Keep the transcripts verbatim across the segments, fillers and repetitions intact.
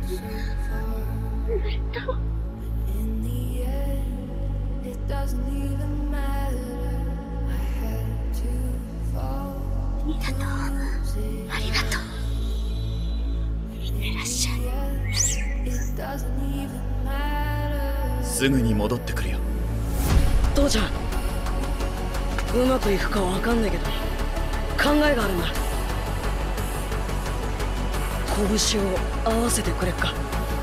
ありがとう。いってらっしゃい。 すぐに戻ってくるよ。 父ちゃん、うまくいくかわかんないけど考えがあるんだ。拳を合わせてくれっか。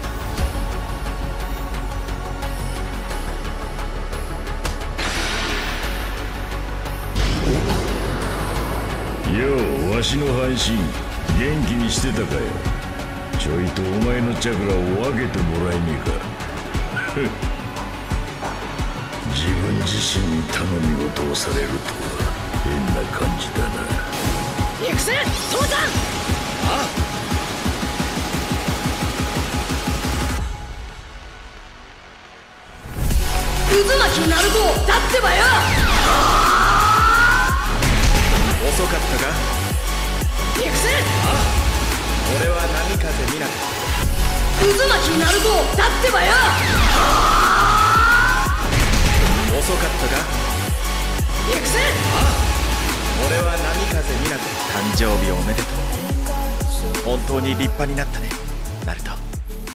よう、わしの半身元気にしてたかよ。ちょいとお前のチャクラを分けてもらえねえか。自分自身に頼み事をされるとは変な感じだな。 行くぜ父ちゃん。 ああ、 渦巻きになるぞ。だってばよ。 遅かったか。 行くぜ。 ああ、俺は波風見なか。 渦巻きになるぞ。だってばよ。 遅かったか。 行くぜ。 ああ、俺は波風見なか。誕生日おめでとう。本当に立派になったね、ナルト。